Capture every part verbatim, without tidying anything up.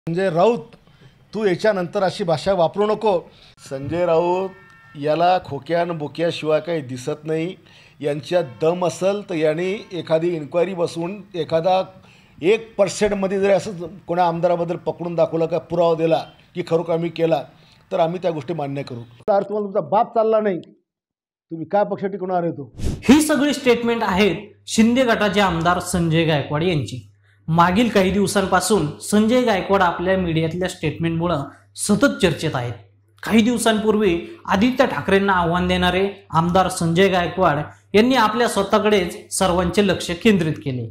संजय राऊत, तू याच्यानंतर अशी भाषा वापरू नको। संजय राऊत याला खोक्यान बोक्याशिवाय काही दिसत नाही। यांच्या दम असेल तर यांनी एखादी इन्क्वायरी बसवून एखादा एक पर्सेंटमध्ये जर असं कोणा आमदाराबद्दल पकडून दाखवलं का पुरावा दिला की खरोखर आम्ही केला तर आम्ही त्या गोष्टी मान्य करू। तर तुम्हाला तुमचा बाप चालला नाही, तुम्ही काय पक्ष टिकवणार आहे? तो ही सगळी स्टेटमेंट आहेत शिंदे गटाचे आमदार संजय गायकवाड यांची। मागील काही दिवसांपासून संजय गायकवाड आपल्या मीडियातल्या स्टेटमेंटमुळे सतत चर्चेत आहेत। काही दिवसांपूर्वी आदित्य ठाकरेंना आव्हान देणारे आमदार संजय गायकवाड यांनी आपल्या स्वतःकडेच सर्वांचे लक्ष केंद्रित केले।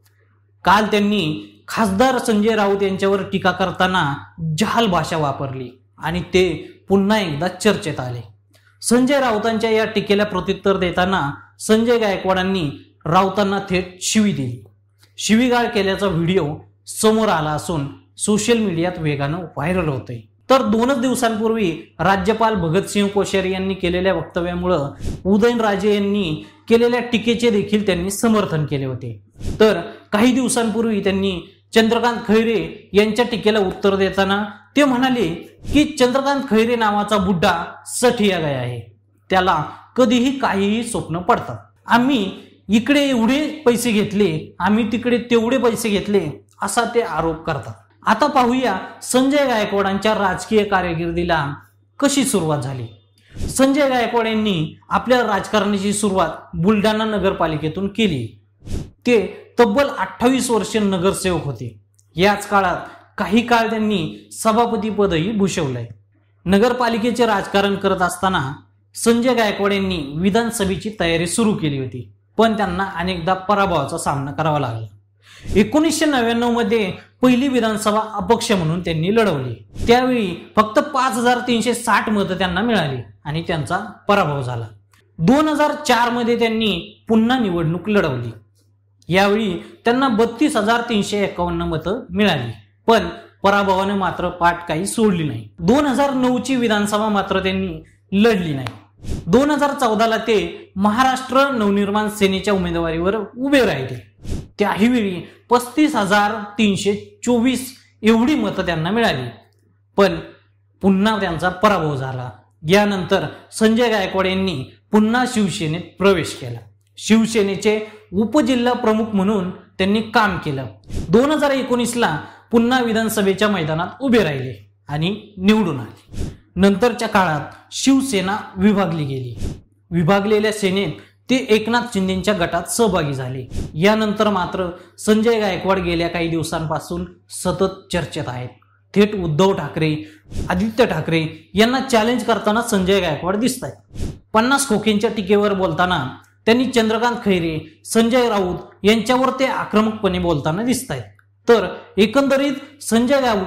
काल त्यांनी खासदार संजय राऊत यांच्यावर टीका करताना जहाल भाषा वापरली आणि ते पुन्हा एकदा चर्चेत आले। संजय राऊतांच्या या टीकेला प्रत्युत्तर देताना संजय गायकवाडांनी राऊतांना थेट शिवी दिली। शिवीगाळ केल्याचा व्हिडिओ समोर आला असून सोशल मीडियात वेगानं व्हायरल होतोय। तर दोनच दिवसांपूर्वी राज्यपाल भगतसिंह कोश्यारी यांनी केलेल्या वक्तव्यामुळे उदयनराजे यांनी केलेल्या टीकेचे देखील त्यांनी समर्थन केले होते। तर काही दिवसांपूर्वी त्यांनी चंद्रकांत खैरे यांच्या टीकेला उत्तर देताना ते म्हणाले की चंद्रकांत खैरे नावाचा बुड्ढा सठिया गया आहे, त्याला कधीही काहीही स्वप्न पडतात। आम्ही इकडे एवढे पैसे घेतले, आम्ही तिकडे तेवढे पैसे घेतले असा ते आरोप करतात। आता पाहूया संजय गायकवाडांच्या राजकीय कारकिर्दीला कशी सुरुवात झाली। संजय गायकवाड यांनी आपल्या राजकारणाची सुरुवात बुलढाणा नगरपालिकेतून केली। ते तब्बल अठ्ठावीस वर्षे नगरसेवक होते। याच काळात काही काळ त्यांनी सभापती पदही भूषवलंय। नगरपालिकेचे राजकारण करत असताना संजय गायकवाड यांनी विधानसभेची तयारी सुरू केली होती, पण त्यांना अनेकदा पराभवाचा सामना करावा लागला। एकोणीसशे नव्याण्णव मध्ये पहिली विधानसभा अपक्ष म्हणून त्यांनी लढवली। त्यावेळी फक्त पाच हजार तीनशे साठ मतं त्यांना मिळाली आणि त्यांचा पराभव झाला। दोन हजार चार मध्ये त्यांनी पुन्हा निवडणूक लढवली। यावेळी त्यांना बत्तीस हजार तीनशे एकावन्न मतं मिळाली, पण पराभवाने मात्र पाठ काही सोडली नाही। दोन हजार नऊ ची विधानसभा मात्र त्यांनी लढली नाही। दोन हजार चौदा ते महाराष्ट्र नवनिर्माण सेनेच्या उमेदवारीवर उभे राहिले। त्याही वेळी पस्तीस हजार तीनशे चोवीस एवढी मतं त्यांना मिळाली, पण पुन्हा त्यांचा पराभव झाला। यानंतर संजय गायकवाड यांनी पुन्हा शिवसेनेत प्रवेश केला। शिवसेनेचे उपजिल्हा प्रमुख म्हणून त्यांनी काम केलं। दोन हजार एकोणीस ला पुन्हा विधानसभेच्या मैदानात उभे राहिले आणि निवडून आले। नंतरच्या काळात शिवसेना विभागली गेली। विभागलेल्या सेनेत ते एकनाथ शिंदेच्या गटात सहभागी झाले। यानंतर मात्र संजय गायकवाड गेल्या काही दिवसांपासून सतत चर्चेत आहेत। थेट उद्धव ठाकरे, आदित्य ठाकरे यांना चॅलेंज करताना संजय गायकवाड दिसत आहेत। पन्नास खोक्यांच्या टीकेवर बोलताना त्यांनी चंद्रकांत खैरे, संजय राऊत यांच्यावर ते आक्रमकपणे बोलताना दिसत आहेत। तर एकंदरीत संजय गायकवाड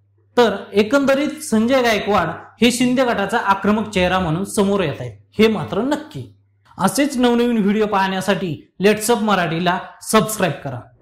तर एकंदरीत संजय गायकवाड हे शिंदे गटाचा आक्रमक चेहरा म्हणून समोर येत आहेत, हे मात्र नक्की। असेच नवनवीन व्हिडिओ पाहण्यासाठी लेट्सअप मराठीला सबस्क्राईब करा।